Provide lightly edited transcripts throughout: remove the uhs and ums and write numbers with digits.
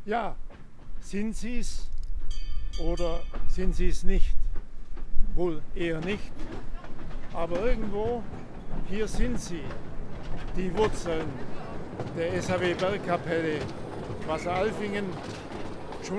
Ja, sind sie es oder sind sie es nicht? Wohl eher nicht. Aber irgendwo, hier sind sie, die Wurzeln der SAW Bergkapelle Wasseralfingen. Schon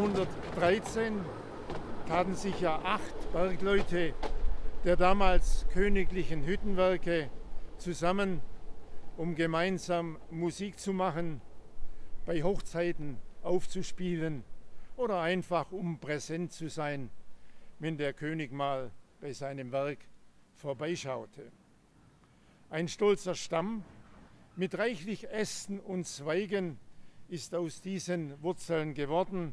1813 taten sich ja 8 Bergleute der damals königlichen Hüttenwerke zusammen, um gemeinsam Musik zu machen, bei Hochzeiten aufzuspielen oder einfach um präsent zu sein, wenn der König mal bei seinem Werk vorbeischaute. Ein stolzer Stamm mit reichlich Ästen und Zweigen ist aus diesen Wurzeln geworden.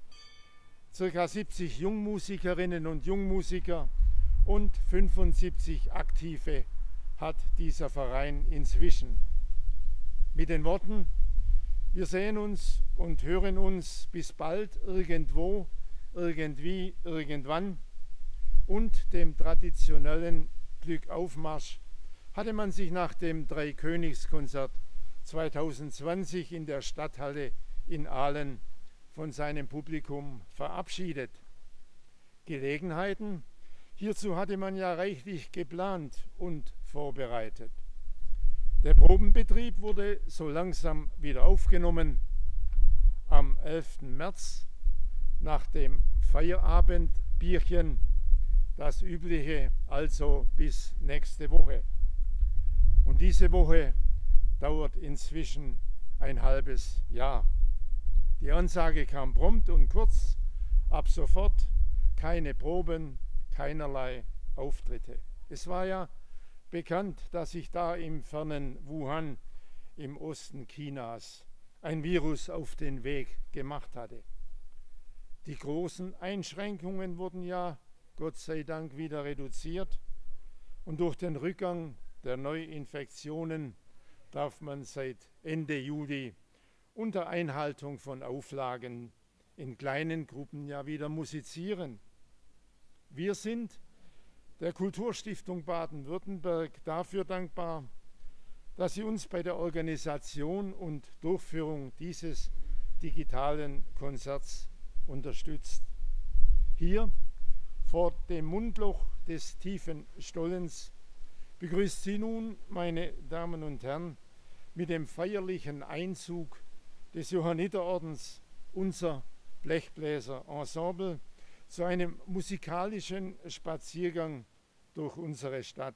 Circa 70 Jungmusikerinnen und Jungmusiker und 75 Aktive hat dieser Verein inzwischen. Mit den Worten: Wir sehen uns und hören uns bis bald irgendwo, irgendwie, irgendwann und dem traditionellen Glückaufmarsch hatte man sich nach dem Dreikönigskonzert 2020 in der Stadthalle in Aalen von seinem Publikum verabschiedet. Gelegenheiten hierzu hatte man ja reichlich geplant und vorbereitet. Der Probenbetrieb wurde so langsam wieder aufgenommen. Am 11. März nach dem Feierabendbierchen, das übliche, also bis nächste Woche. Und diese Woche dauert inzwischen ein halbes Jahr. Die Ansage kam prompt und kurz: ab sofort keine Proben, keinerlei Auftritte. Es war ja bekannt, dass sich da im fernen Wuhan im Osten Chinas ein Virus auf den Weg gemacht hatte. Die großen Einschränkungen wurden ja Gott sei Dank wieder reduziert und durch den Rückgang der Neuinfektionen darf man seit Ende Juli unter Einhaltung von Auflagen in kleinen Gruppen ja wieder musizieren. Wir sind der Kulturstiftung Baden-Württemberg dafür dankbar, dass sie uns bei der Organisation und Durchführung dieses digitalen Konzerts unterstützt. Hier vor dem Mundloch des tiefen Stollens begrüßt sie nun, meine Damen und Herren, mit dem feierlichen Einzug des Johanniterordens unser Blechbläser-Ensemble zu einem musikalischen Spaziergang durch unsere Stadt.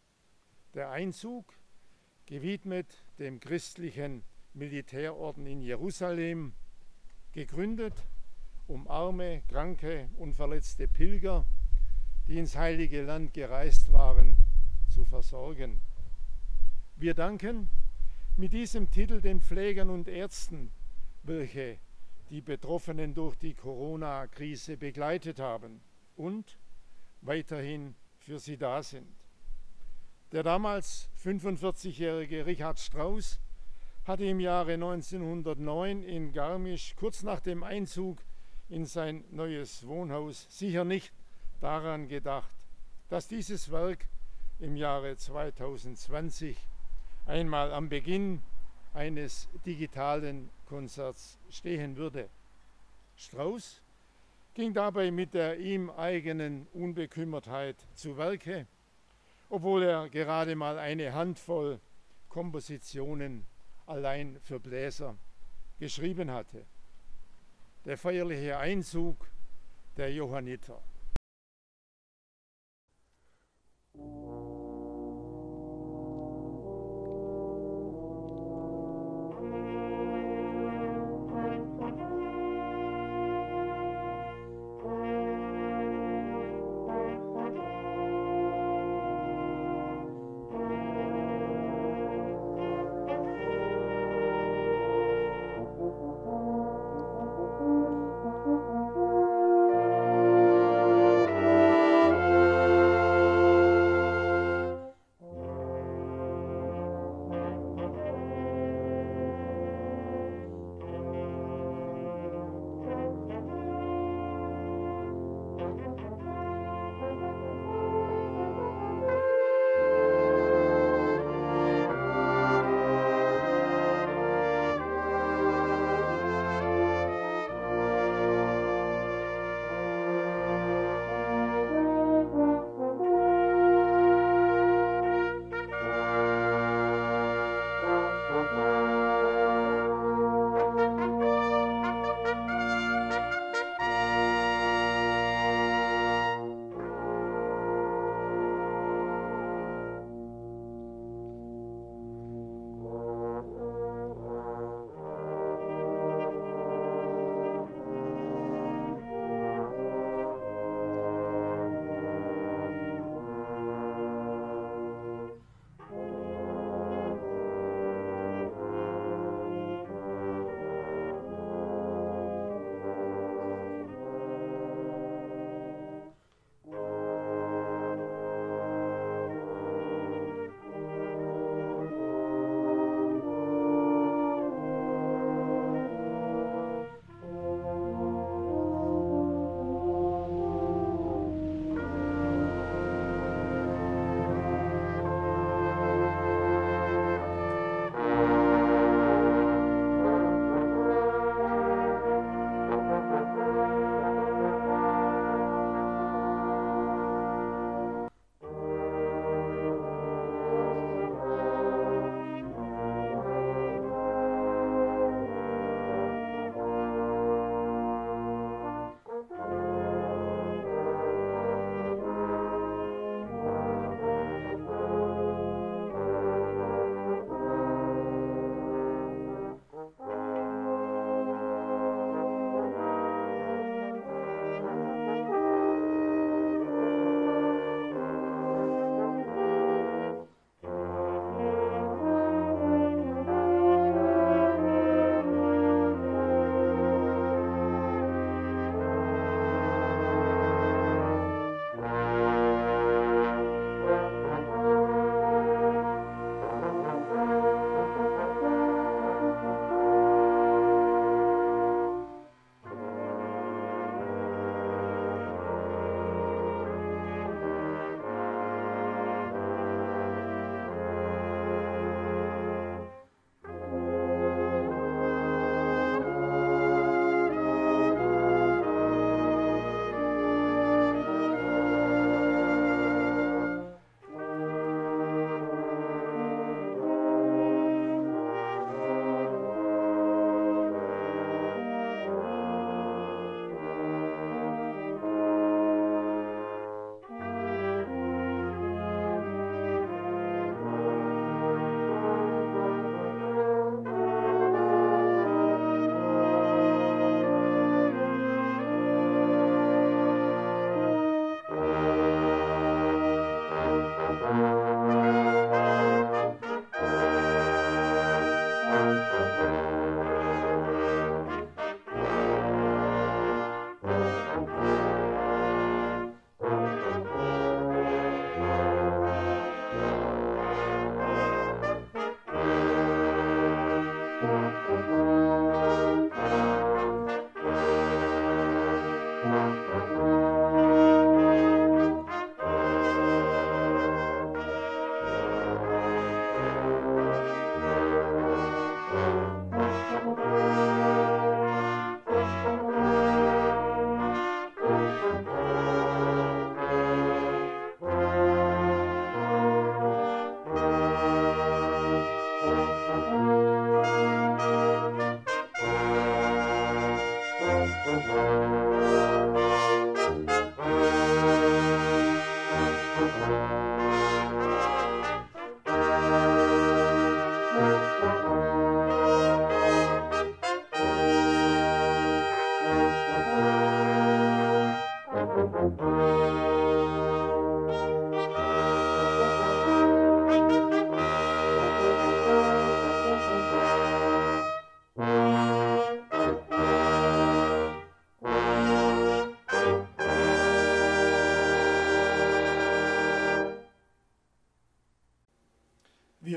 Der Einzug, gewidmet dem christlichen Militärorden in Jerusalem, gegründet, um arme, kranke und verletzte Pilger, die ins Heilige Land gereist waren, zu versorgen. Wir danken mit diesem Titel den Pflegern und Ärzten, welche die Betroffenen durch die Corona-Krise begleitet haben und weiterhin für sie da sind. Der damals 45-jährige Richard Strauss hatte im Jahre 1909 in Garmisch kurz nach dem Einzug in sein neues Wohnhaus sicher nicht daran gedacht, dass dieses Werk im Jahre 2020 einmal am Beginn eines digitalen Konzerts stehen würde. Strauss ging dabei mit der ihm eigenen Unbekümmertheit zu Werke, obwohl er gerade mal eine Handvoll Kompositionen allein für Bläser geschrieben hatte. Der feierliche Einzug der Johanniter.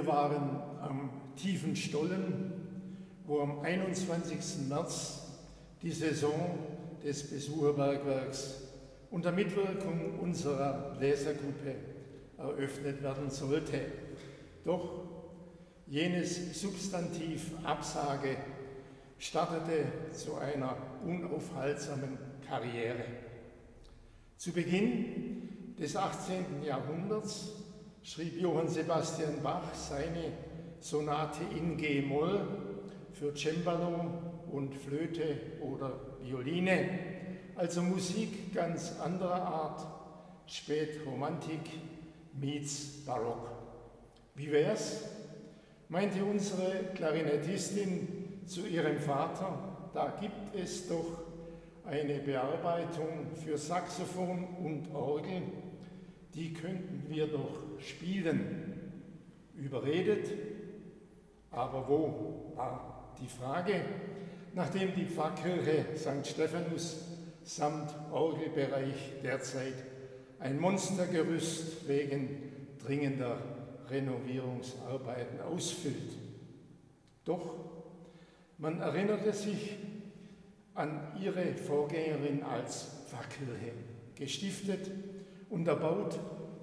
waren am Tiefen Stollen, wo am 21. März die Saison des Besucherbergwerks unter Mitwirkung unserer Bläsergruppe eröffnet werden sollte. Doch jenes Substantiv Absage startete zu einer unaufhaltsamen Karriere. Zu Beginn des 18. Jahrhunderts schrieb Johann Sebastian Bach seine Sonate in G-Moll für Cembalo und Flöte oder Violine, also Musik ganz anderer Art, Spätromantik meets Barock. Wie wär's, meinte unsere Klarinettistin zu ihrem Vater, da gibt es doch eine Bearbeitung für Saxophon und Orgel, die könnten wir doch spielen. Überredet, aber wo, war die Frage, nachdem die Pfarrkirche St. Stephanus samt Orgelbereich derzeit ein Monstergerüst wegen dringender Renovierungsarbeiten ausfüllt. Doch man erinnerte sich an ihre Vorgängerin als Pfarrkirche, gestiftet und erbaut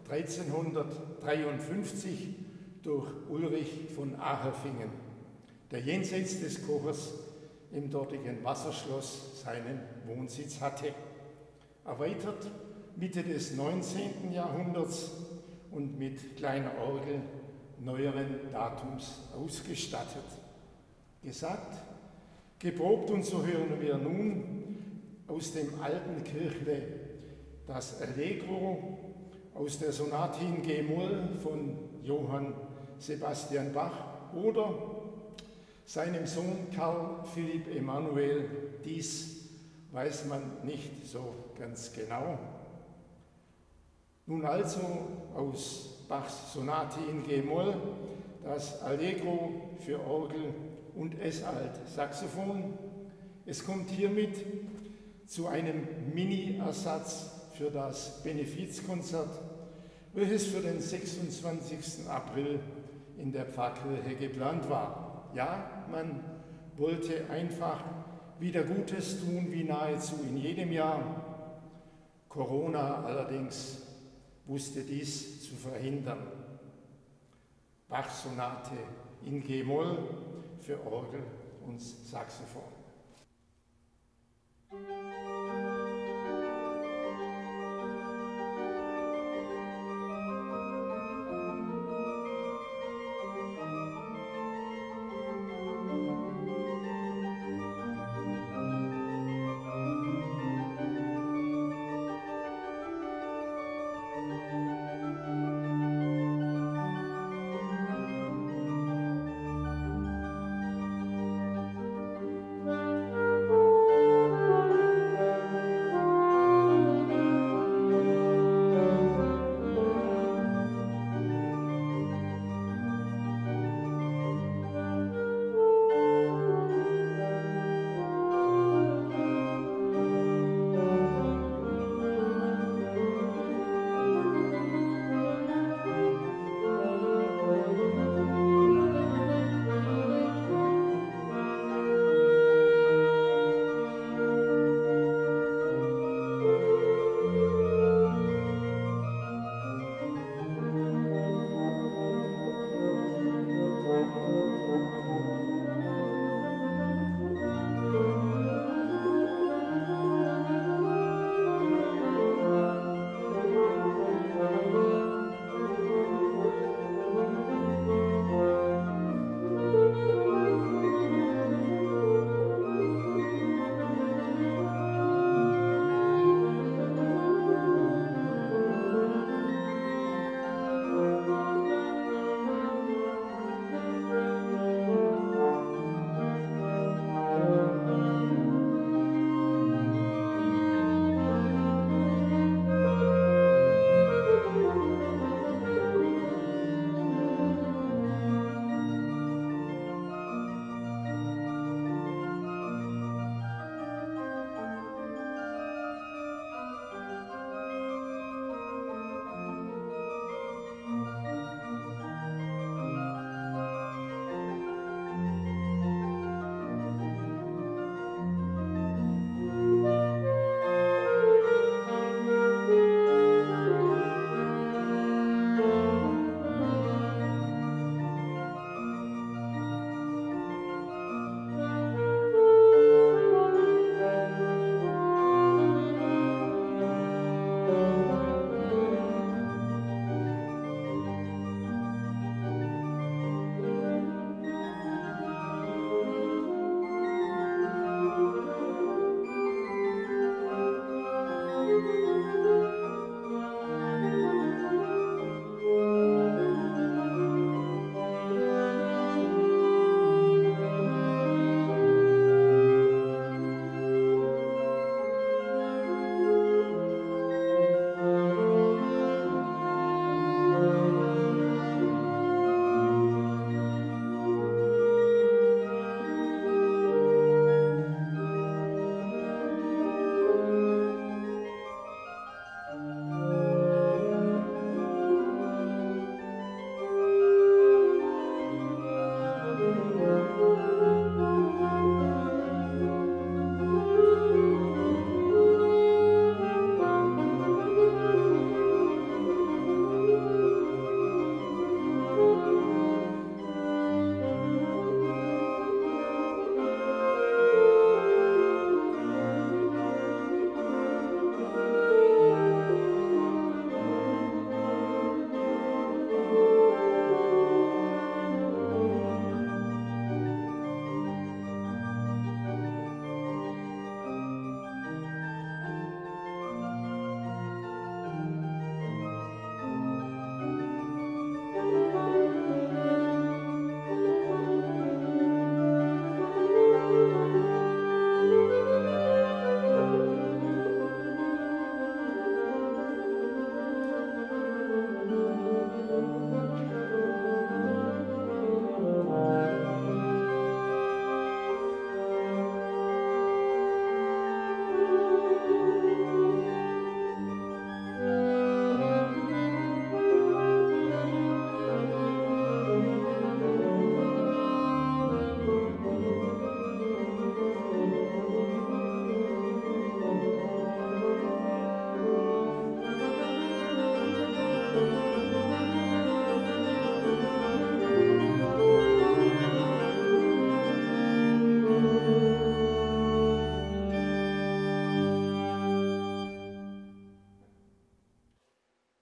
1353 durch Ulrich von Acherfingen, der jenseits des Kochers im dortigen Wasserschloss seinen Wohnsitz hatte. Erweitert Mitte des 19. Jahrhunderts und mit kleiner Orgel neueren Datums ausgestattet. Gesagt, geprobt, und so hören wir nun aus dem alten Kirchle das Allegro aus der Sonate in G-Moll von Johann Sebastian Bach oder seinem Sohn Karl Philipp Emanuel. Dies weiß man nicht so ganz genau. Nun also aus Bachs Sonate in G-Moll das Allegro für Orgel und S-Alt-Saxophon. Es kommt hiermit zu einem Mini-Ersatz für das Benefizkonzert, welches für den 26. April in der Pfarrkirche geplant war. Ja, man wollte einfach wieder Gutes tun, wie nahezu in jedem Jahr. Corona allerdings wusste dies zu verhindern. Bachs Sonate in G-Moll für Orgel und Saxophon.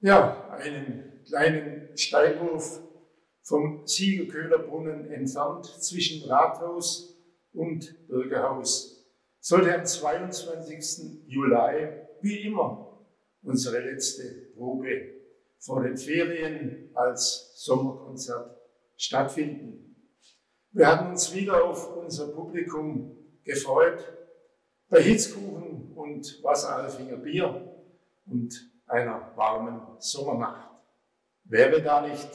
Ja, einen kleinen Steilwurf vom Siegerköhlerbrunnen entfernt zwischen Rathaus und Bürgerhaus sollte am 22. Juli wie immer unsere letzte Probe vor den Ferien als Sommerkonzert stattfinden. Wir hatten uns wieder auf unser Publikum gefreut, bei Hitzkuchen und Wasseralfinger Bier und einer warmen Sommernacht. Wäre da nicht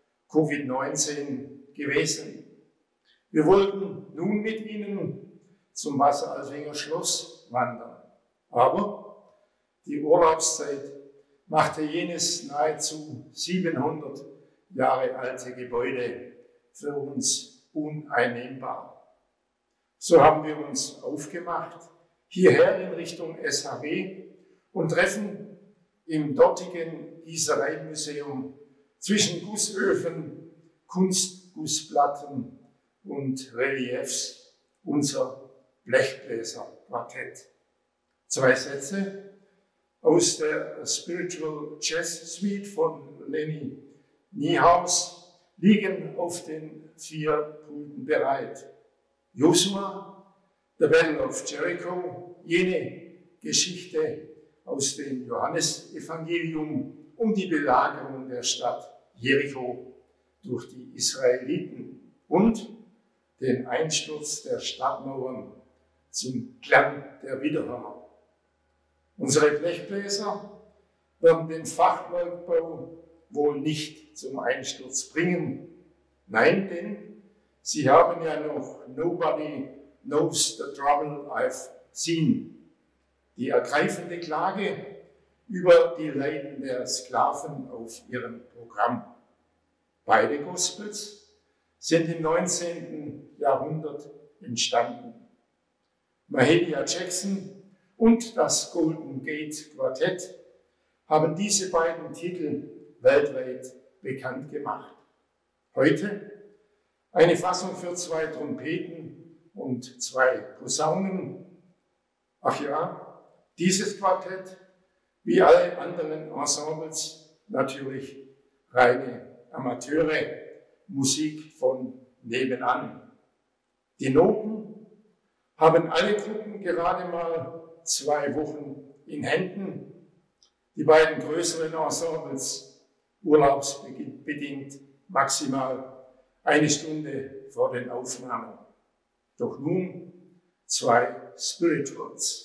Covid-19 gewesen. Wir wollten nun mit Ihnen zum Wasseralfinger Schloss wandern. Aber die Urlaubszeit machte jenes nahezu 700 Jahre alte Gebäude für uns uneinnehmbar. So haben wir uns aufgemacht, hierher in Richtung SHB und treffen im dortigen Gießereimuseum zwischen Gussöfen, Kunstgussplatten und Reliefs unser Blechbläserquartett. 2 Sätze aus der Spiritual Jazz Suite von Lenny Niehaus liegen auf den 4 Pulten bereit. Josua, The Battle of Jericho, jene Geschichte aus dem Johannesevangelium um die Belagerung der Stadt Jericho durch die Israeliten und den Einsturz der Stadtmauern zum Klang der Widerhörner. Unsere Blechbläser werden den Fachwerkbau wohl nicht zum Einsturz bringen. Nein, denn sie haben ja noch Nobody Knows the Trouble I've Seen. Die ergreifende Klage über die Leiden der Sklaven auf ihrem Programm. Beide Gospels sind im 19. Jahrhundert entstanden. Mahalia Jackson und das Golden Gate Quartett haben diese beiden Titel weltweit bekannt gemacht. Heute eine Fassung für 2 Trompeten und 2 Posaunen. Ach ja, dieses Quartett, wie alle anderen Ensembles, natürlich reine Amateure, Musik von nebenan. Die Noten haben alle Gruppen gerade mal 2 Wochen in Händen. Die beiden größeren Ensembles urlaubsbedingt maximal 1 Stunde vor den Aufnahmen. Doch nun 2 Spirituals.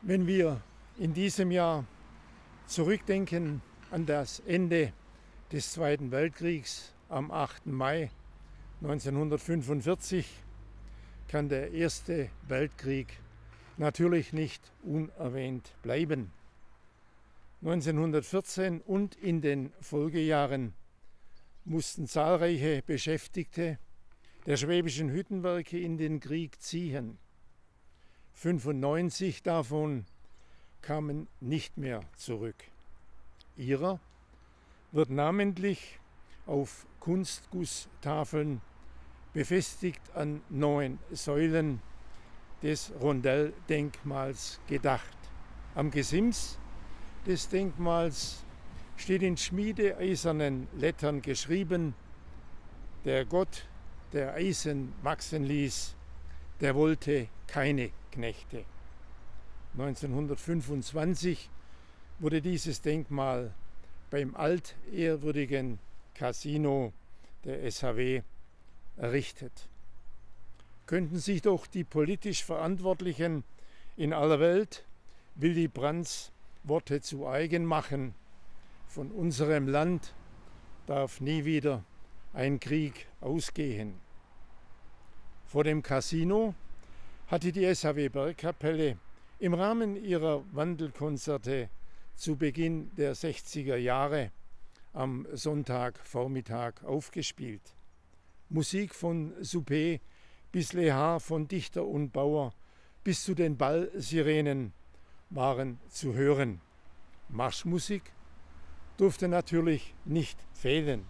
Wenn wir in diesem Jahr zurückdenken an das Ende des Zweiten Weltkriegs am 8. Mai 1945, kann der Erste Weltkrieg natürlich nicht unerwähnt bleiben. 1914 und in den Folgejahren mussten zahlreiche Beschäftigte der Schwäbischen Hüttenwerke in den Krieg ziehen. 95 davon kamen nicht mehr zurück. Ihrer wird namentlich auf Kunstgusstafeln befestigt an 9 Säulen des Rondelldenkmals gedacht. Am Gesims des Denkmals steht in schmiedeeisernen Lettern geschrieben: Der Gott, der Eisen wachsen ließ, der wollte keine Knechte. 1925 wurde dieses Denkmal beim altehrwürdigen Casino der SHW errichtet. Könnten sich doch die politisch Verantwortlichen in aller Welt Willy Brandts Worte zu eigen machen: Von unserem Land darf nie wieder ein Krieg ausgehen. Vor dem Casino hatte die SHW Bergkapelle im Rahmen ihrer Wandelkonzerte zu Beginn der 60er Jahre am Sonntagvormittag aufgespielt. Musik von Suppé bis Lehar, von Dichter und Bauer bis zu den Ballsirenen waren zu hören. Marschmusik durfte natürlich nicht fehlen.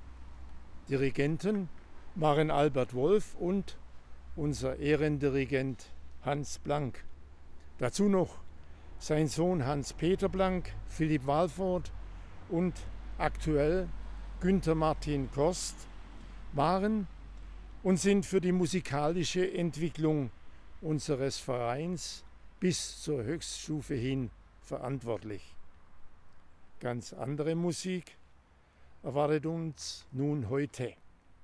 Dirigenten waren Albert Wolf und unser Ehrendirigent Hans Blank. Dazu noch sein Sohn Hans-Peter Blank, Philipp Walford und aktuell Günther Martin Korst waren und sind für die musikalische Entwicklung unseres Vereins bis zur Höchststufe hin verantwortlich. Ganz andere Musik erwartet uns nun heute.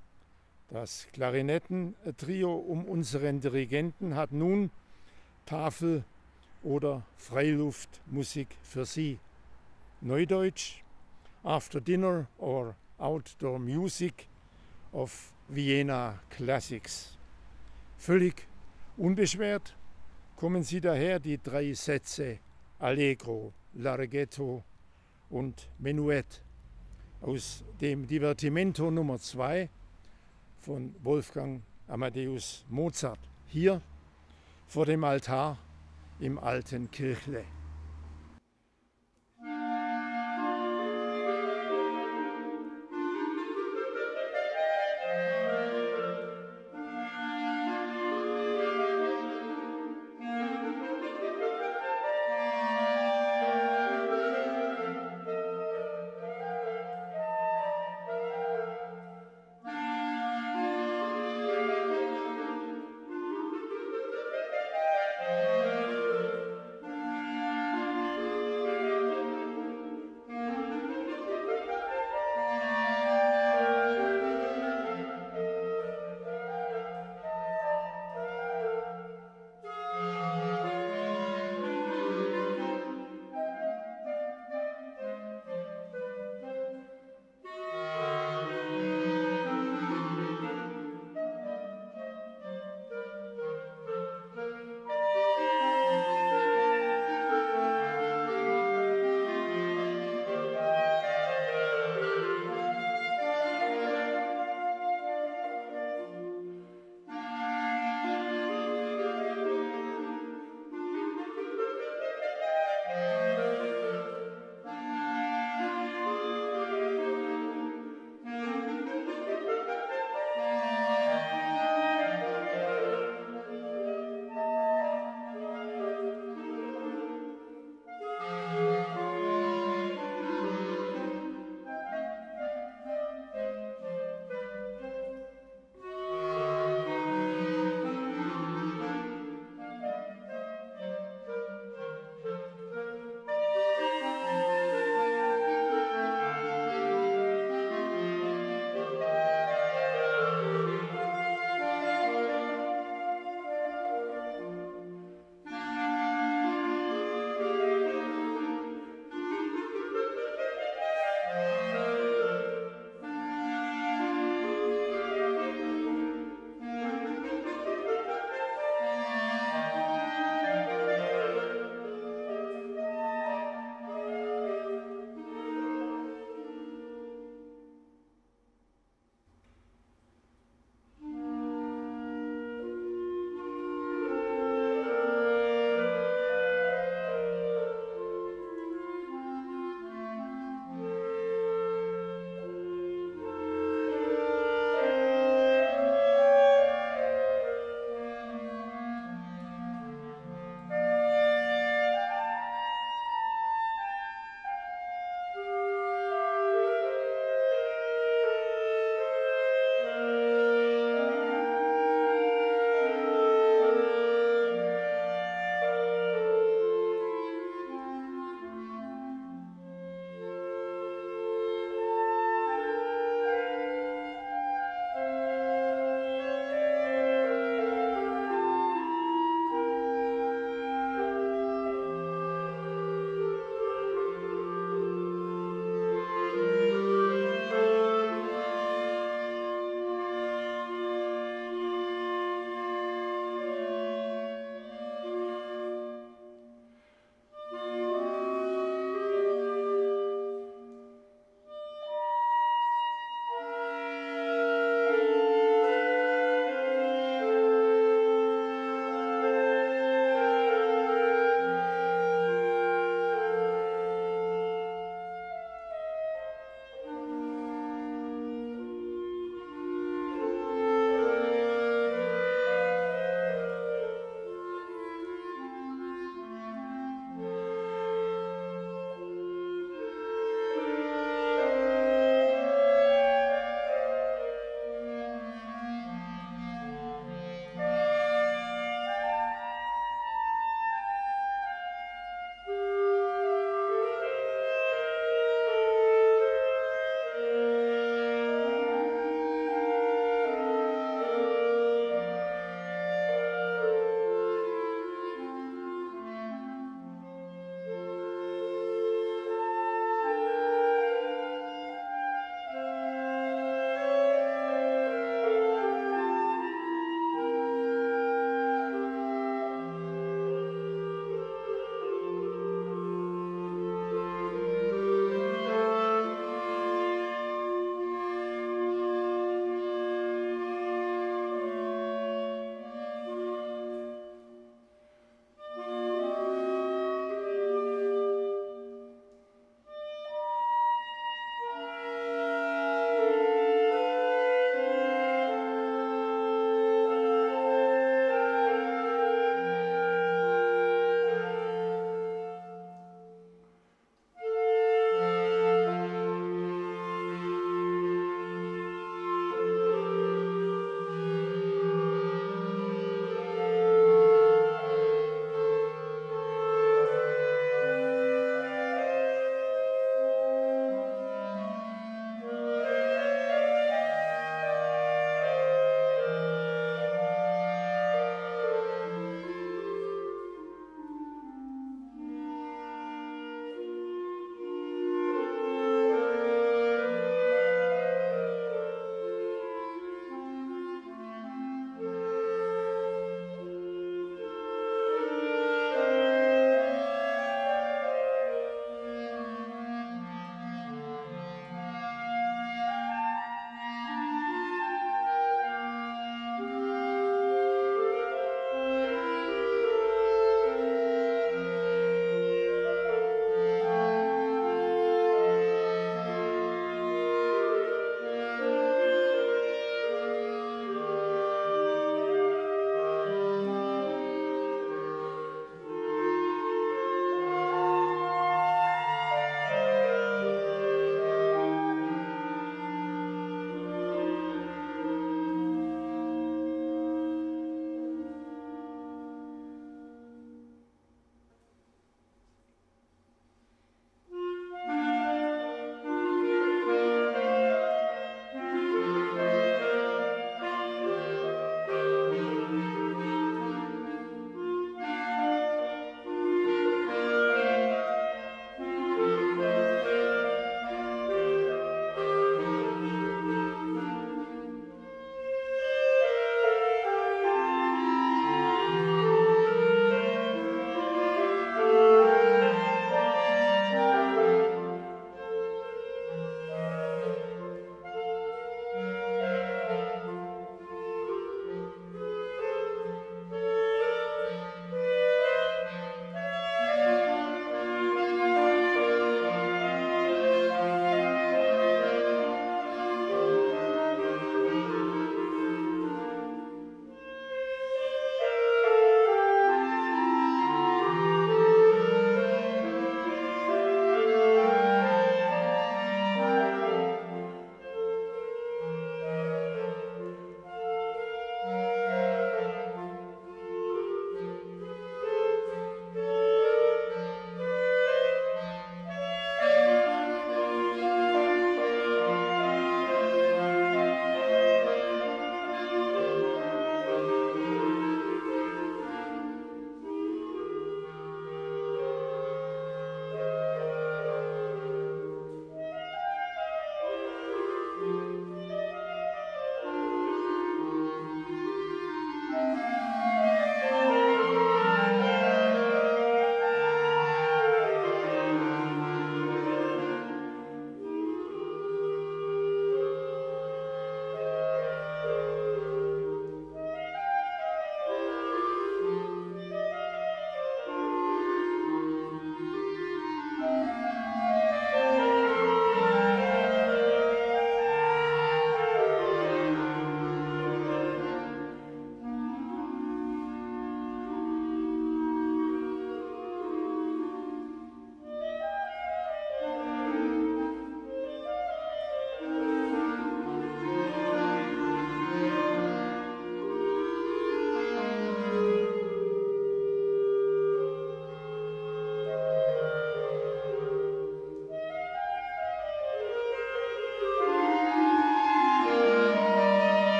Das Klarinettentrio um unseren Dirigenten hat nun Tafel- oder Freiluftmusik für Sie. Neudeutsch: After Dinner or Outdoor Music of Vienna Classics. Völlig unbeschwert kommen Sie daher die 3 Sätze Allegro, Larghetto und Menuett aus dem Divertimento Nummer 2 von Wolfgang Amadeus Mozart, hier vor dem Altar im alten Kirchle.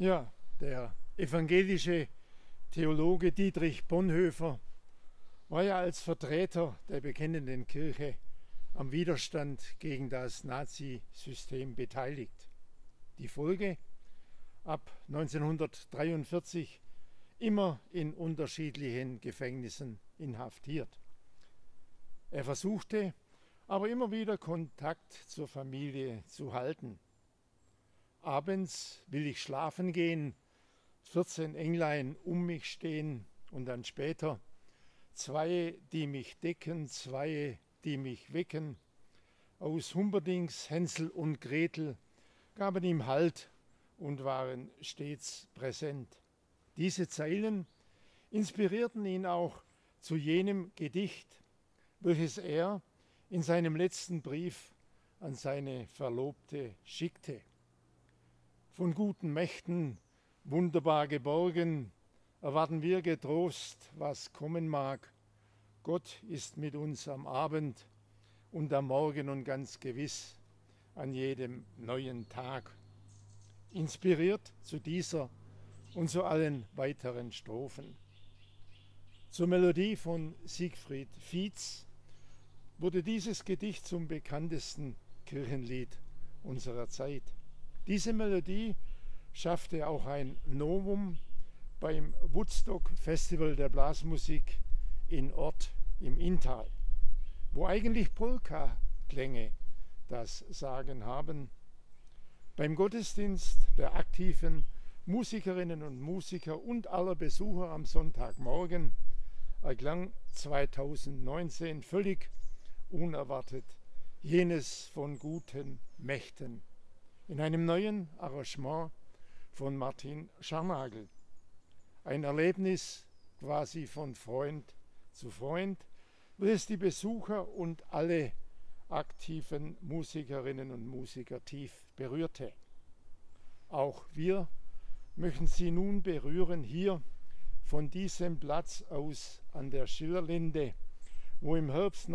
Ja, der evangelische Theologe Dietrich Bonhoeffer war ja als Vertreter der bekennenden Kirche am Widerstand gegen das Nazisystem beteiligt. Die Folge: ab 1943 immer in unterschiedlichen Gefängnissen inhaftiert. Er versuchte aber immer wieder Kontakt zur Familie zu halten. Abends will ich schlafen gehen, 14 Englein um mich stehen und dann später: zwei, die mich decken, zwei, die mich wecken. Aus Humperdinks Hänsel und Gretel gaben ihm Halt und waren stets präsent. Diese Zeilen inspirierten ihn auch zu jenem Gedicht, welches er in seinem letzten Brief an seine Verlobte schickte. Von guten Mächten wunderbar geborgen, erwarten wir getrost, was kommen mag. Gott ist mit uns am Abend und am Morgen und ganz gewiss an jedem neuen Tag. Inspiriert zu dieser und zu allen weiteren Strophen. Zur Melodie von Siegfried Fietz wurde dieses Gedicht zum bekanntesten Kirchenlied unserer Zeit. Diese Melodie schaffte auch ein Novum beim Woodstock Festival der Blasmusik in Ort im Inntal, wo eigentlich Polka-Klänge das Sagen haben. Beim Gottesdienst der aktiven Musikerinnen und Musiker und aller Besucher am Sonntagmorgen erklang 2019 völlig unerwartet jenes von guten Mächten in einem neuen Arrangement von Martin Scharnagl. Ein Erlebnis quasi von Freund zu Freund, welches die Besucher und alle aktiven Musikerinnen und Musiker tief berührte. Auch wir möchten Sie nun berühren hier von diesem Platz aus an der Schillerlinde, wo im Herbst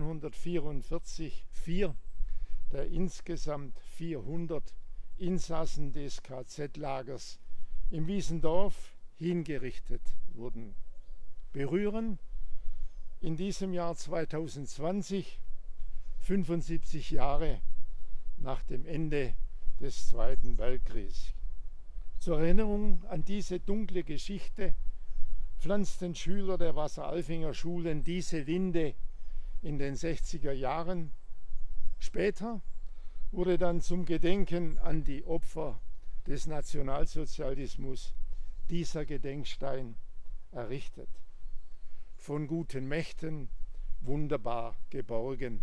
1944 4 der insgesamt 400 Insassen des KZ-Lagers im Wiesendorf hingerichtet wurden. Berühren in diesem Jahr 2020, 75 Jahre nach dem Ende des Zweiten Weltkriegs. Zur Erinnerung an diese dunkle Geschichte pflanzten Schüler der Wasseralfinger Schulen diese Linde in den 60er Jahren. Später wurde dann zum Gedenken an die Opfer des Nationalsozialismus dieser Gedenkstein errichtet. Von guten Mächten wunderbar geborgen.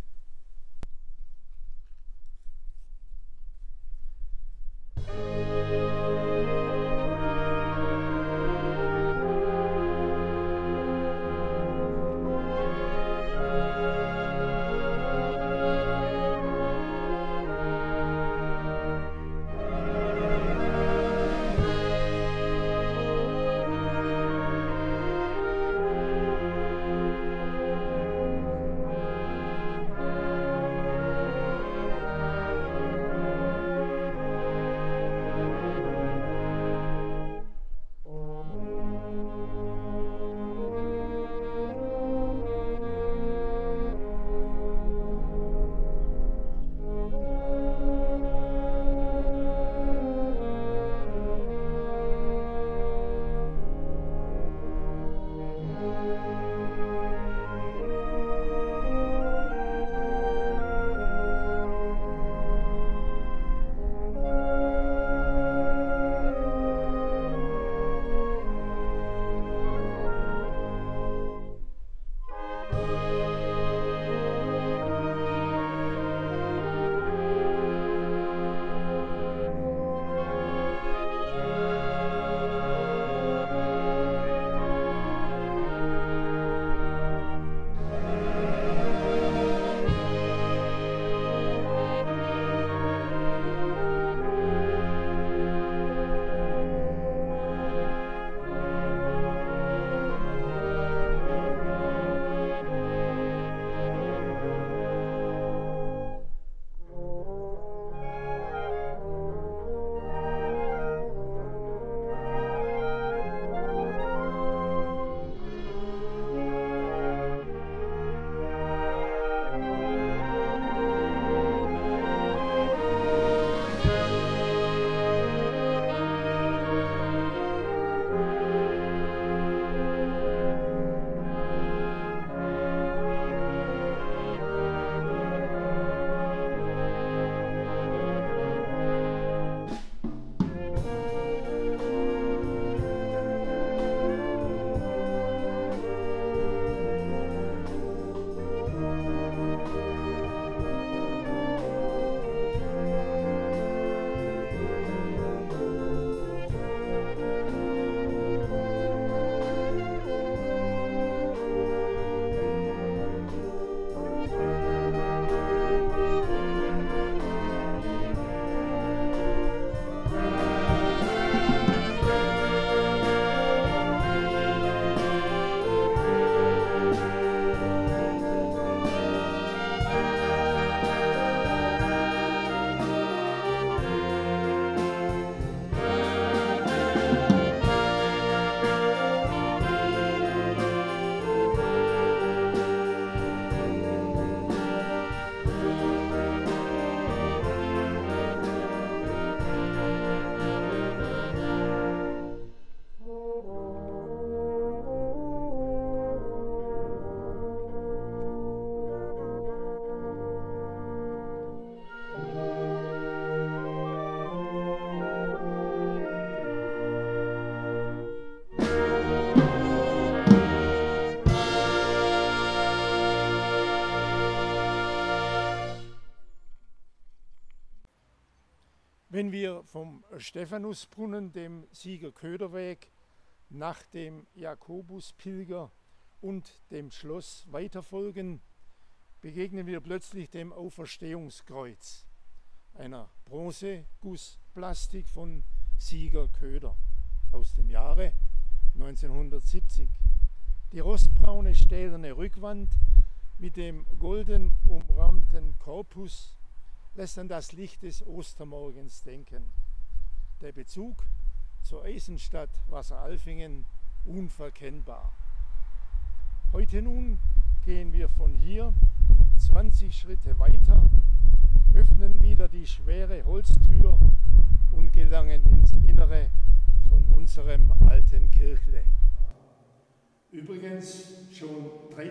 Wenn wir vom Stephanusbrunnen, dem Siegerköderweg, nach dem Jakobuspilger und dem Schloss weiterfolgen, begegnen wir plötzlich dem Auferstehungskreuz, einer Bronzeguss-Plastik von Sieger Köder aus dem Jahre 1970. Die rostbraune stählerne Rückwand mit dem golden umrahmten Korpus lässt an das Licht des Ostermorgens denken. Der Bezug zur Eisenstadt Wasseralfingen unverkennbar. Heute nun gehen wir von hier 20 Schritte weiter, öffnen wieder die schwere Holztür und gelangen ins Innere von unserem alten Kirchle. Übrigens schon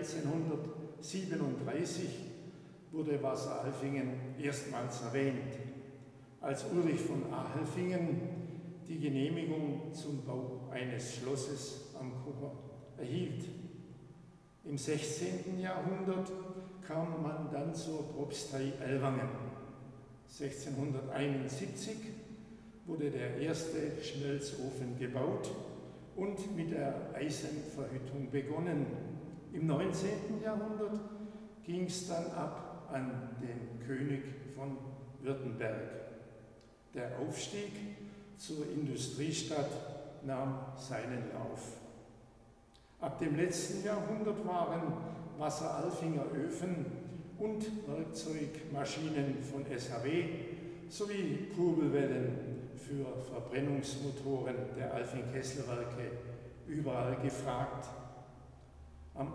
1337 wurde Wasseralfingen erstmals erwähnt, als Ulrich von Achelfingen die Genehmigung zum Bau eines Schlosses am Kocher erhielt. Im 16. Jahrhundert kam man dann zur Propstei Ellwangen. 1671 wurde der erste Schmelzofen gebaut und mit der Eisenverhüttung begonnen. Im 19. Jahrhundert ging es dann ab an den König von Württemberg. Der Aufstieg zur Industriestadt nahm seinen Lauf. Ab dem letzten Jahrhundert waren Wasseralfinger Öfen und Werkzeugmaschinen von SAW sowie Kurbelwellen für Verbrennungsmotoren der Alfing-Kessel-Werke überall gefragt. Am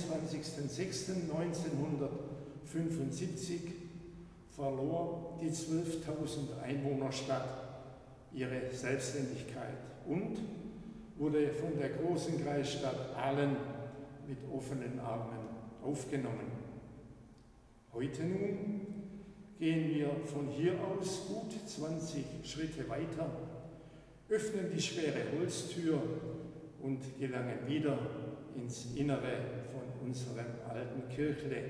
21.06.1975 verlor die 12.000 Einwohnerstadt ihre Selbstständigkeit und wurde von der großen Kreisstadt Aalen mit offenen Armen aufgenommen. Heute nun gehen wir von hier aus gut 20 Schritte weiter, öffnen die schwere Holztür und gelangen wieder ins Innere von unserem alten Kirchle.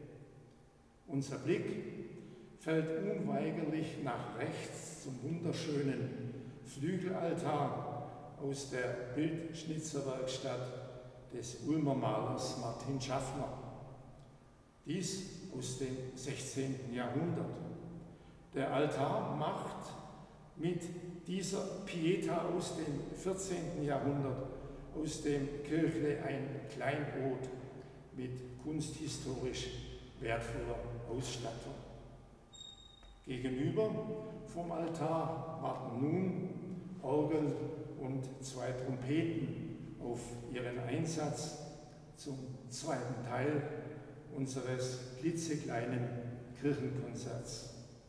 Unser Blick fällt unweigerlich nach rechts zum wunderschönen Flügelaltar aus der Bildschnitzerwerkstatt des Ulmer Malers Martin Schaffner. Dies aus dem 16. Jahrhundert. Der Altar macht mit dieser Pieta aus dem 14. Jahrhundert aus dem Kirchle ein Kleinod mit kunsthistorisch wertvoller Ausstattung. Gegenüber vom Altar warten nun Orgel und 2 Trompeten auf ihren Einsatz zum zweiten Teil unseres klitzekleinen Kirchenkonzerts.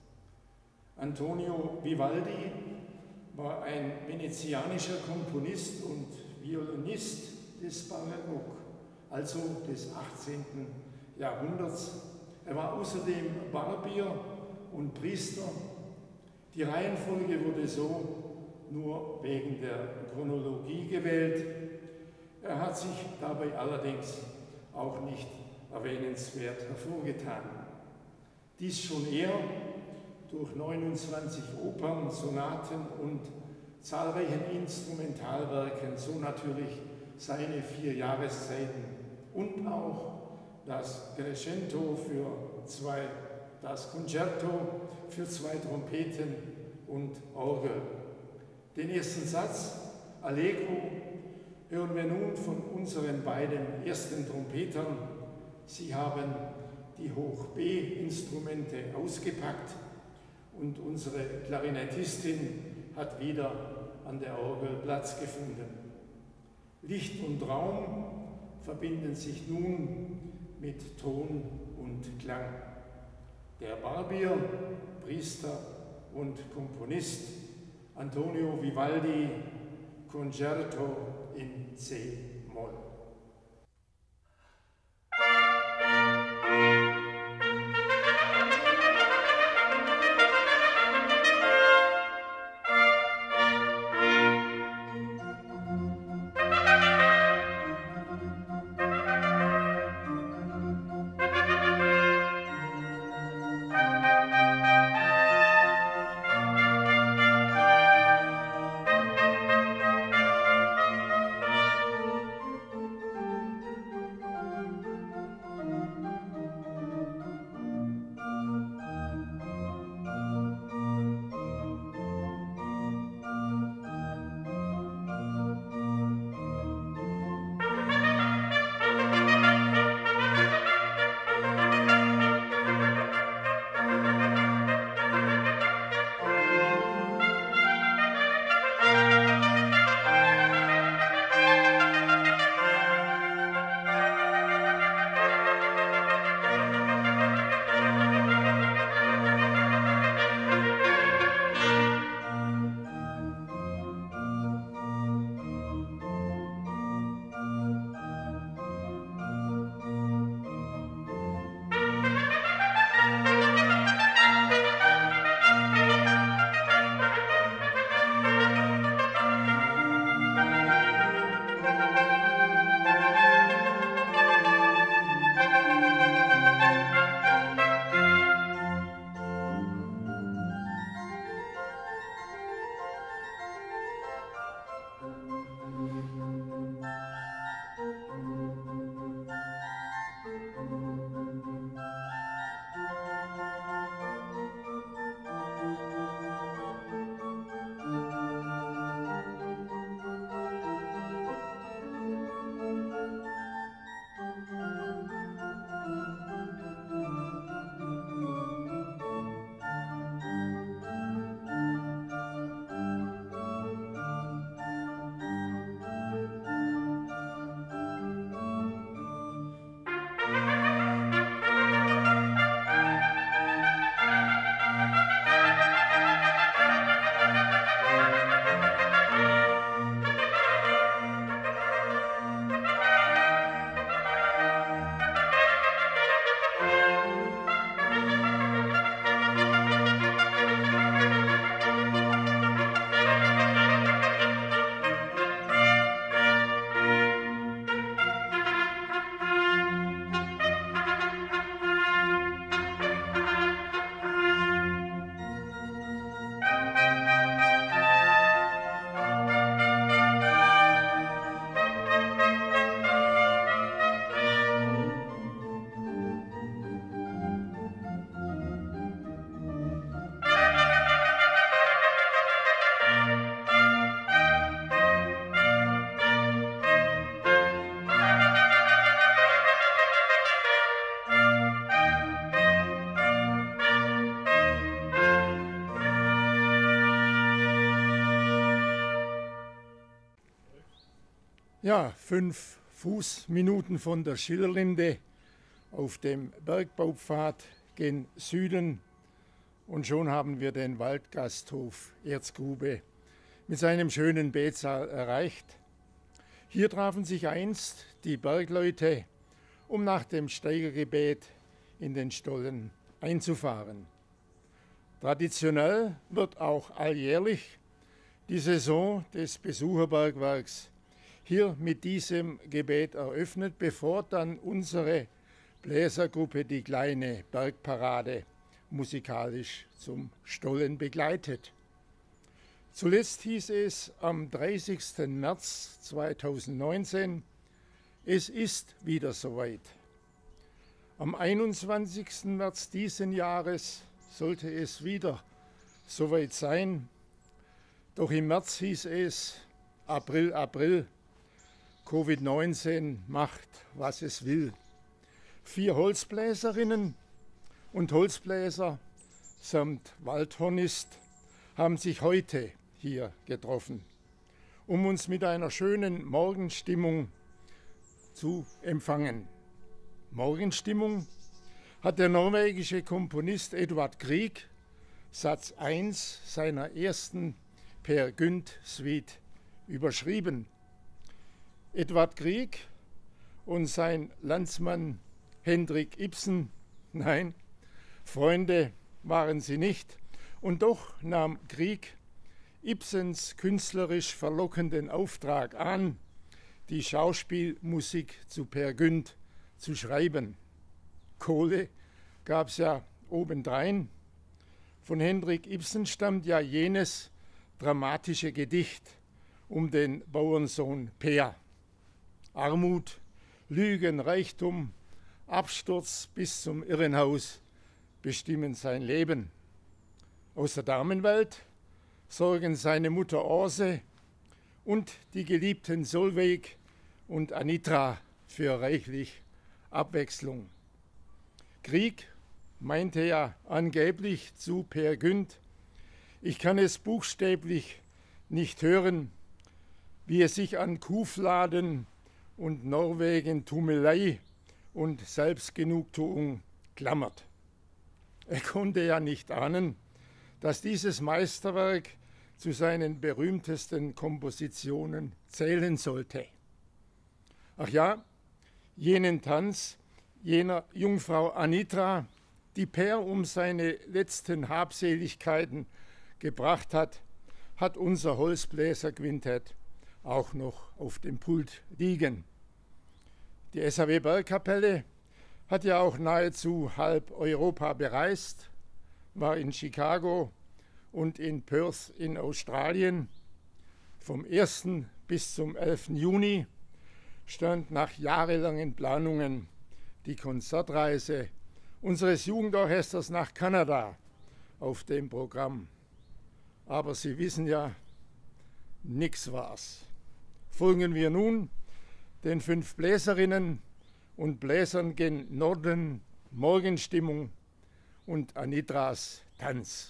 Antonio Vivaldi war ein venezianischer Komponist und Violinist des Barock, also des 18. Jahrhunderts. Er war außerdem Barbier und Priester. Die Reihenfolge wurde so nur wegen der Chronologie gewählt. Er hat sich dabei allerdings auch nicht erwähnenswert hervorgetan. Dies schon eher durch 29 Opern, Sonaten und zahlreichen Instrumentalwerken, so natürlich seine 4 Jahreszeiten und auch das Concerto für 2 Trompeten und Orgel. Den ersten Satz, Allegro, hören wir nun von unseren beiden ersten Trompetern. Sie haben die Hoch-B-Instrumente ausgepackt und unsere Klarinettistin hat wieder an der Orgel Platz gefunden. Licht und Raum verbinden sich nun mit Ton und Klang. Der Barbier, Priester und Komponist Antonio Vivaldi, Concerto in C-Moll. Ja, 5 Fußminuten von der Schillerlinde auf dem Bergbaupfad gen Süden und schon haben wir den Waldgasthof Erzgrube mit seinem schönen Betsaal erreicht. Hier trafen sich einst die Bergleute, um nach dem Steigergebet in den Stollen einzufahren. Traditionell wird auch alljährlich die Saison des Besucherbergwerks hier mit diesem Gebet eröffnet, bevor dann unsere Bläsergruppe die kleine Bergparade musikalisch zum Stollen begleitet. Zuletzt hieß es am 30. März 2019, es ist wieder soweit. Am 21. März diesen Jahres sollte es wieder soweit sein. Doch im März hieß es, April, Covid-19 macht, was es will. 4 Holzbläserinnen und Holzbläser samt Waldhornist haben sich heute hier getroffen, um uns mit einer schönen Morgenstimmung zu empfangen. Morgenstimmung hat der norwegische Komponist Edvard Grieg Satz 1 seiner ersten Peer Gynt-Suite überschrieben. Edvard Grieg und sein Landsmann Henrik Ibsen, nein, Freunde waren sie nicht, und doch nahm Grieg Ibsens künstlerisch verlockenden Auftrag an, die Schauspielmusik zu Peer Gynt zu schreiben. Kohle gab es ja obendrein. Von Henrik Ibsen stammt ja jenes dramatische Gedicht um den Bauernsohn Peer. Armut, Lügen, Reichtum, Absturz bis zum Irrenhaus bestimmen sein Leben. Aus der Damenwelt sorgen seine Mutter Orse und die geliebten Solveig und Anitra für reichlich Abwechslung. Grieg meinte ja angeblich zu Peer Gynt, ich kann es buchstäblich nicht hören, wie es sich an Kuhfladen und Norwegen-Tummelei und Selbstgenugtuung klammert. Er konnte ja nicht ahnen, dass dieses Meisterwerk zu seinen berühmtesten Kompositionen zählen sollte. Ach ja, jenen Tanz jener Jungfrau Anitra, die Peer um seine letzten Habseligkeiten gebracht hat, hat unser Holzbläserquintett auch noch auf dem Pult liegen. Die SAW Bergkapelle hat ja auch nahezu halb Europa bereist, war in Chicago und in Perth in Australien. Vom 1. bis zum 11. Juni stand nach jahrelangen Planungen die Konzertreise unseres Jugendorchesters nach Kanada auf dem Programm. Aber Sie wissen ja, nix war's. Folgen wir nun den 5 Bläserinnen und Bläsern gen Norden, Morgenstimmung und Anitras Tanz.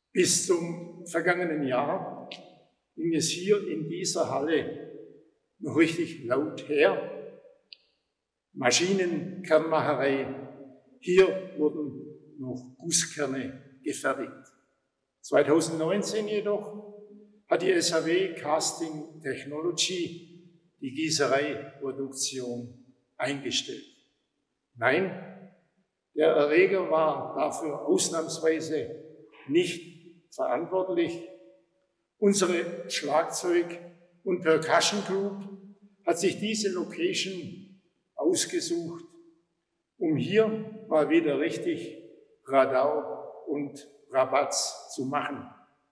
Bis zum vergangenen Jahr ging es hier in dieser Halle noch richtig laut her. Maschinenkernmacherei, hier wurden noch Gusskerne gefertigt. 2019 jedoch hat die SAW Casting Technology die Gießereiproduktion eingestellt. Nein, der Erreger war dafür ausnahmsweise nicht verantwortlich. Unsere Schlagzeug- und Percussion Group hat sich diese Location ausgesucht, um hier mal wieder richtig Radau und Rabatz zu machen.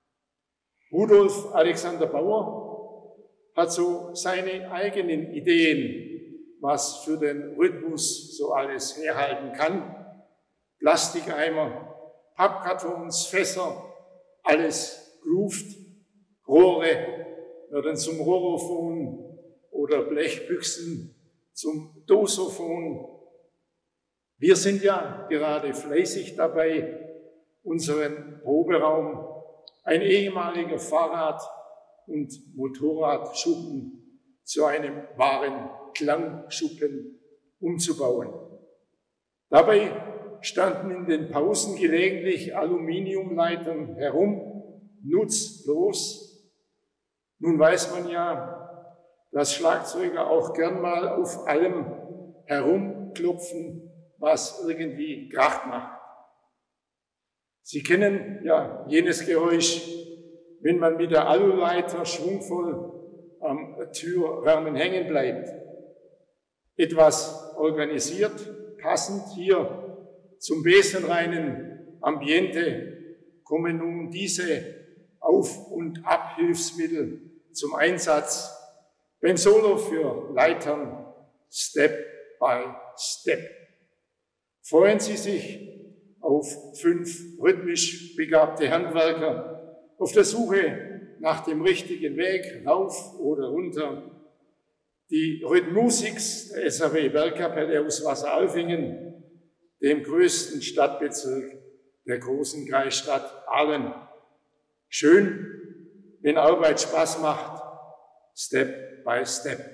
Rudolf Alexander Bauer hat so seine eigenen Ideen, was für den Rhythmus so alles herhalten kann. Plastikeimer, Pappkartons, Fässer, alles grooved, Rohre werden zum Rorophon oder Blechbüchsen zum Dosophon. Wir sind ja gerade fleißig dabei, unseren Proberaum, ein ehemaliger Fahrrad- und Motorradschuppen, zu einem wahren Klangschuppen umzubauen. Dabei standen in den Pausen gelegentlich Aluminiumleitern herum, nutzlos. Nun weiß man ja, dass Schlagzeuger auch gern mal auf allem herumklopfen, was irgendwie Krach macht. Sie kennen ja jenes Geräusch, wenn man mit der Aluleiter schwungvoll am Türrahmen hängen bleibt. Etwas organisiert, passend hier zum besenreinen Ambiente kommen nun diese Auf- und Abhilfsmittel zum Einsatz beim Solo für Leitern Step by Step. Freuen Sie sich auf 5 rhythmisch begabte Handwerker auf der Suche nach dem richtigen Weg, rauf oder runter. Die Rhythmusics der SAW Bergkapelle aus Wasseralfingen, dem größten Stadtbezirk der großen Kreisstadt Aalen. Schön, wenn Arbeit Spaß macht, Step by Step.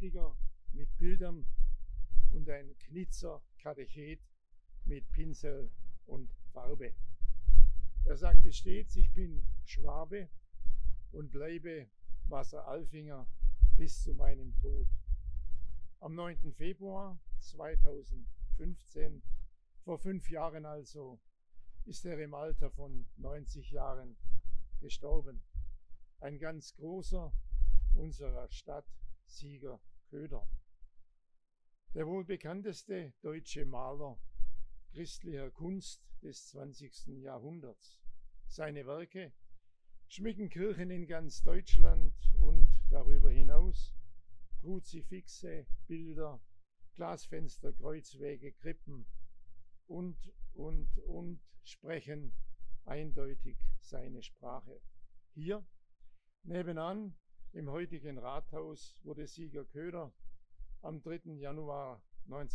Prediger mit Bildern und ein Knitzer Katechet mit Pinsel und Farbe. Er sagte stets, ich bin Schwabe und bleibe Wasseralfinger bis zu meinem Tod. Am 9. Februar 2015, vor 5 Jahren also, ist er im Alter von 90 Jahren gestorben. Ein ganz großer unserer Stadt, Sieger Köder. Der wohl bekannteste deutsche Maler christlicher Kunst des 20. Jahrhunderts. Seine Werke schmücken Kirchen in ganz Deutschland und darüber hinaus. Kruzifixe, Bilder, Glasfenster, Kreuzwege, Krippen und sprechen eindeutig seine Sprache. Hier nebenan im heutigen Rathaus wurde Sieger Köder am 3. Januar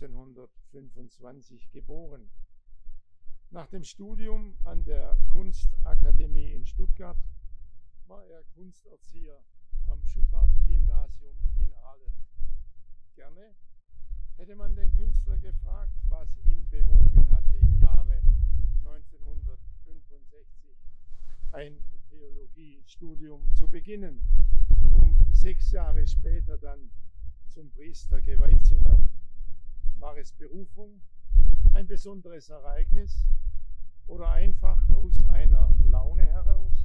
1925 geboren. Nach dem Studium an der Kunstakademie in Stuttgart war er Kunsterzieher am Schubert-Gymnasium in Aalen. Gerne hätte man den Künstler gefragt, was ihn bewogen hatte, im Jahre 1965 ein Theologiestudium zu beginnen, um 6 Jahre später dann zum Priester geweiht zu werden. War es Berufung, ein besonderes Ereignis oder einfach aus einer Laune heraus?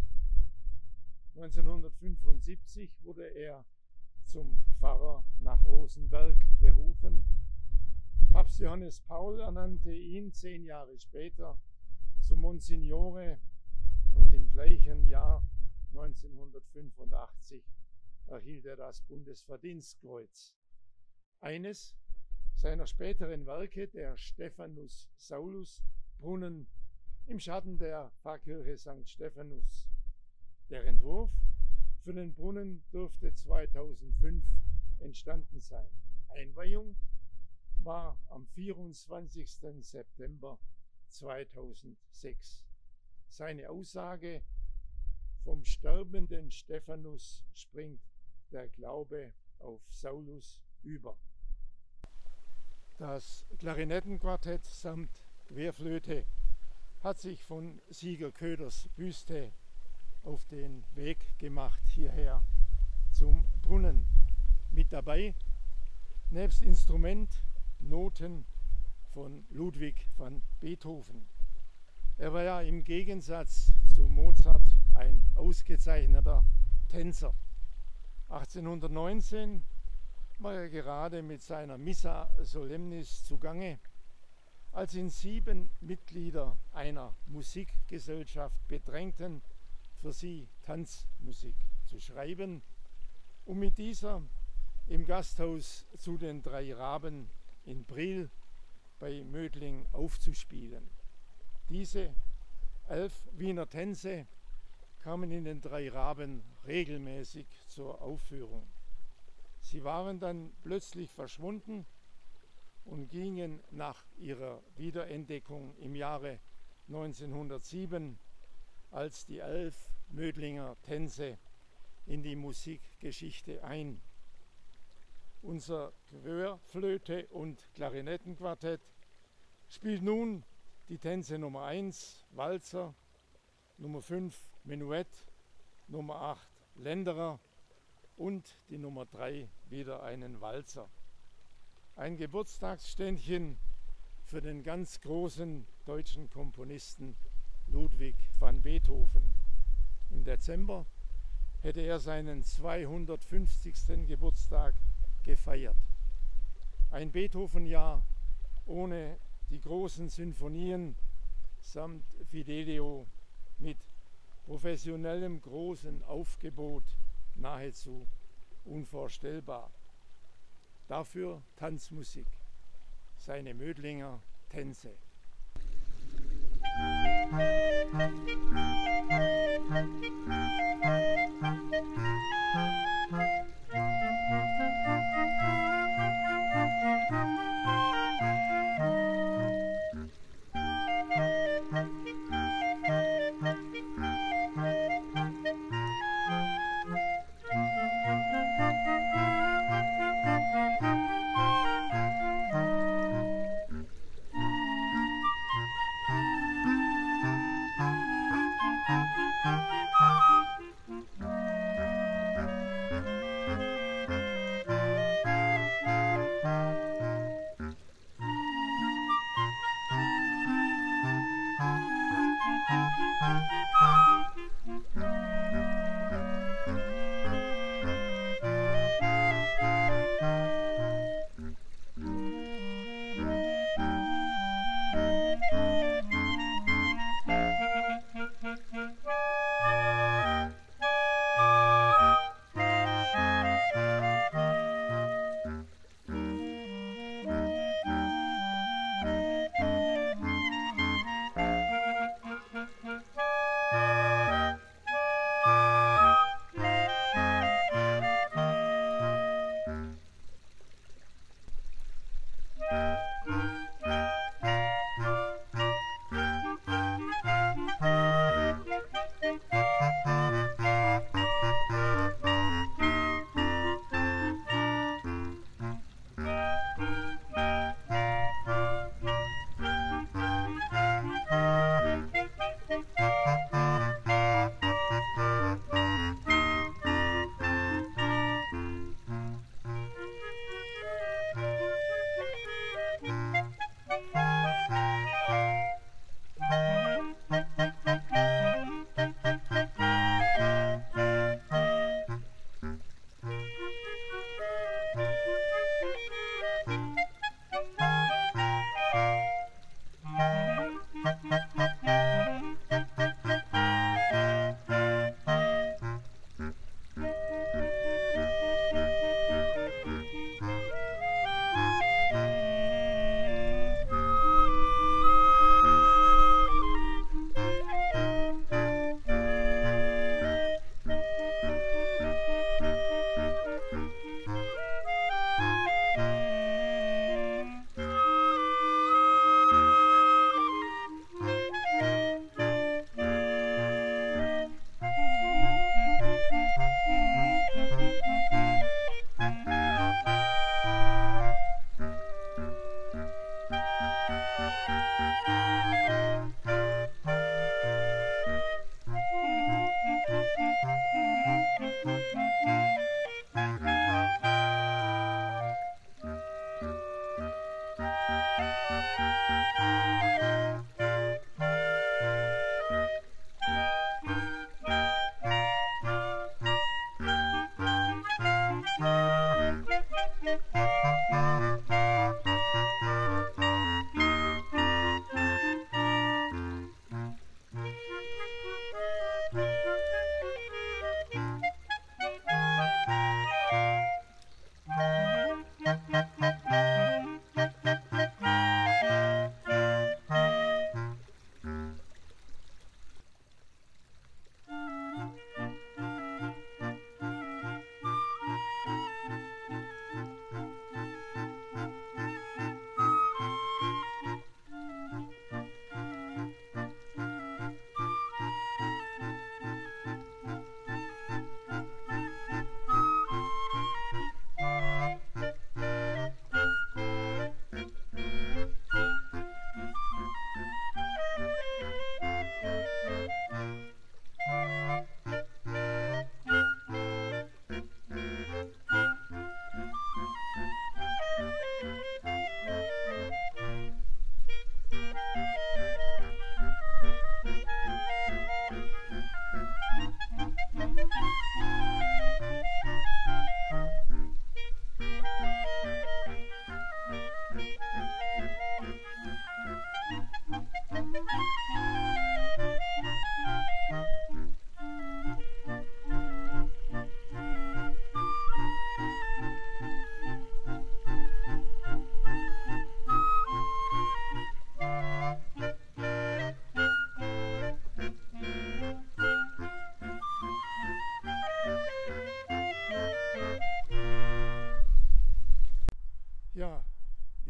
1975 wurde er zum Pfarrer nach Rosenberg berufen. Papst Johannes Paul ernannte ihn 10 Jahre später zum Monsignore und im gleichen Jahr 1985 erhielt er das Bundesverdienstkreuz. Eines seiner späteren Werke, der Stephanus-Saulus-Brunnen im Schatten der Pfarrkirche St. Stephanus. Der Entwurf für den Brunnen dürfte 2005 entstanden sein. Einweihung war am 24. September 2006. Seine Aussage: Vom sterbenden Stephanus springt der Glaube auf Saulus über. Das Klarinettenquartett samt Querflöte hat sich von Sieger Köders Büste auf den Weg gemacht hierher zum Brunnen. Mit dabei, nebst Instrument, Noten von Ludwig van Beethoven. Er war ja im Gegensatz zu Mozart ein ausgezeichneter Tänzer. 1819 war er gerade mit seiner Missa Solemnis zugange, als ihn 7 Mitglieder einer Musikgesellschaft bedrängten, für sie Tanzmusik zu schreiben, um mit dieser im Gasthaus zu den 3 Raben in Briel bei Mödling aufzuspielen. Diese 11 Wiener Tänze kamen in den 3 Raben regelmäßig zur Aufführung. Sie waren dann plötzlich verschwunden und gingen nach ihrer Wiederentdeckung im Jahre 1907 als die 11 Mödlinger Tänze in die Musikgeschichte ein. Unser Querflöte- und Klarinettenquartett spielt nun die Tänze Nummer 1 Walzer, Nummer 5 Menuett, Nummer 8 Länderer und die Nummer 3 wieder einen Walzer. Ein Geburtstagsständchen für den ganz großen deutschen Komponisten Ludwig van Beethoven. Im Dezember hätte er seinen 250. Geburtstag gefeiert. Ein Beethoven-Jahr ohne die großen Sinfonien samt Fidelio mit professionellem großen Aufgebot nahezu unvorstellbar. Dafür Tanzmusik, seine Mödlinger Tänze.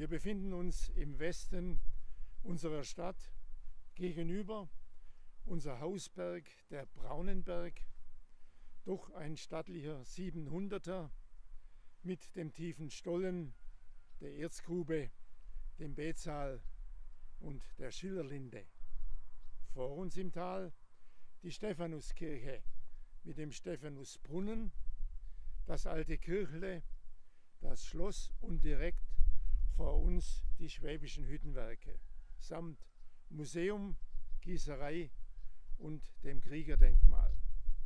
Wir befinden uns im Westen unserer Stadt. Gegenüber unser Hausberg, der Braunenberg, doch ein stattlicher 700er mit dem tiefen Stollen, der Erzgrube, dem Bezahl und der Schillerlinde. Vor uns im Tal die Stephanuskirche mit dem Stephanusbrunnen, das alte Kirchle, das Schloss und direkt vor uns die Schwäbischen Hüttenwerke samt Museum, Gießerei und dem Kriegerdenkmal.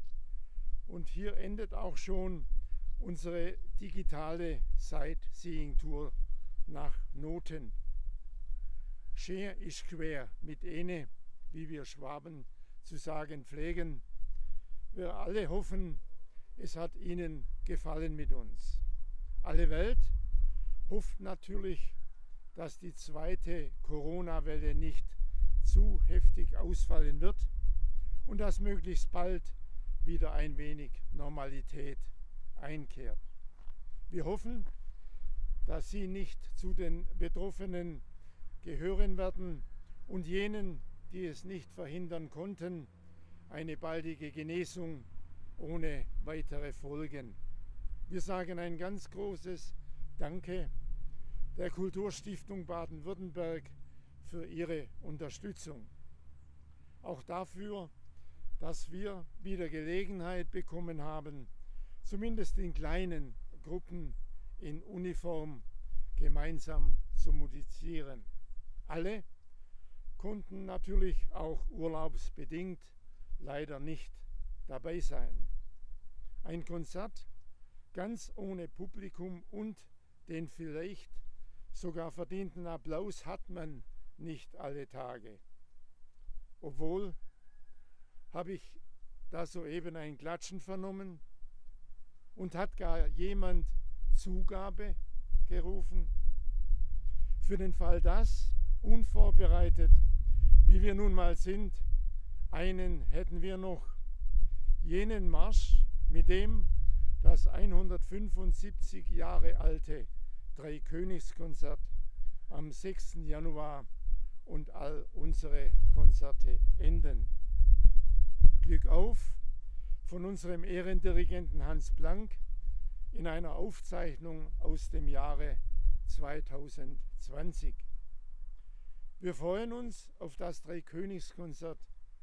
Und hier endet auch schon unsere digitale Sightseeing-Tour nach Noten. Schön ist quer mit ene, wie wir Schwaben zu sagen pflegen. Wir alle hoffen, es hat Ihnen gefallen mit uns. Alle Welt hofft natürlich, dass die zweite Corona-Welle nicht zu heftig ausfallen wird und dass möglichst bald wieder ein wenig Normalität einkehrt. Wir hoffen, dass Sie nicht zu den Betroffenen gehören werden und jenen, die es nicht verhindern konnten, eine baldige Genesung ohne weitere Folgen. Wir sagen ein ganz großes Danke der Kulturstiftung Baden-Württemberg für ihre Unterstützung. Auch dafür, dass wir wieder Gelegenheit bekommen haben, zumindest in kleinen Gruppen in Uniform gemeinsam zu musizieren. Alle konnten natürlich auch urlaubsbedingt leider nicht dabei sein. Ein Konzert ganz ohne Publikum und den vielleicht sogar verdienten Applaus hat man nicht alle Tage. Obwohl, habe ich da soeben ein Klatschen vernommen und hat gar jemand Zugabe gerufen? Für den Fall, dass, unvorbereitet, wie wir nun mal sind, einen hätten wir noch, jenen Marsch, mit dem das 175 Jahre alte Dreikönigskonzert am 6. Januar und all unsere Konzerte enden. Glück auf von unserem Ehrendirigenten Hans Blank in einer Aufzeichnung aus dem Jahre 2020. Wir freuen uns auf das Dreikönigskonzert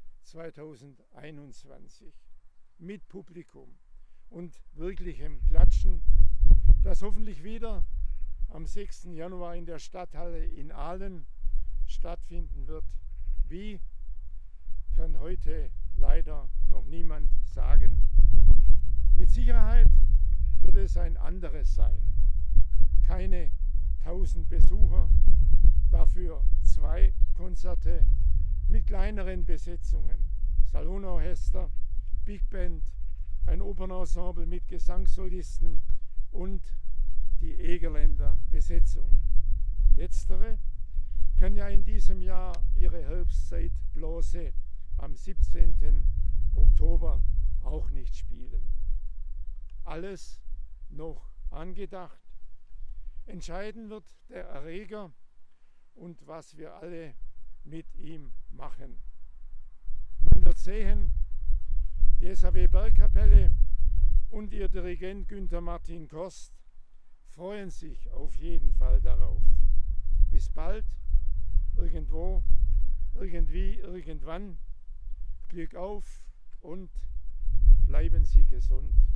2021 mit Publikum und wirklichem Klatschen, das hoffentlich wieder am 6. Januar in der Stadthalle in Aalen stattfinden wird. Wie, kann heute leider noch niemand sagen. Mit Sicherheit wird es ein anderes sein. Keine 1000 Besucher, dafür 2 Konzerte mit kleineren Besetzungen. Salonorchester, Big Band, ein Opernensemble mit Gesangssolisten und die Egerländer Besetzung. Letztere kann ja in diesem Jahr ihre Herbstzeitblase am 17. Oktober auch nicht spielen. Alles noch angedacht. Entscheiden wird der Erreger und was wir alle mit ihm machen. Man wird sehen, die SAW Bergkapelle und ihr Dirigent Günther Martin Korst freuen sich auf jeden Fall darauf. Bis bald, irgendwo, irgendwie, irgendwann. Glück auf und bleiben Sie gesund.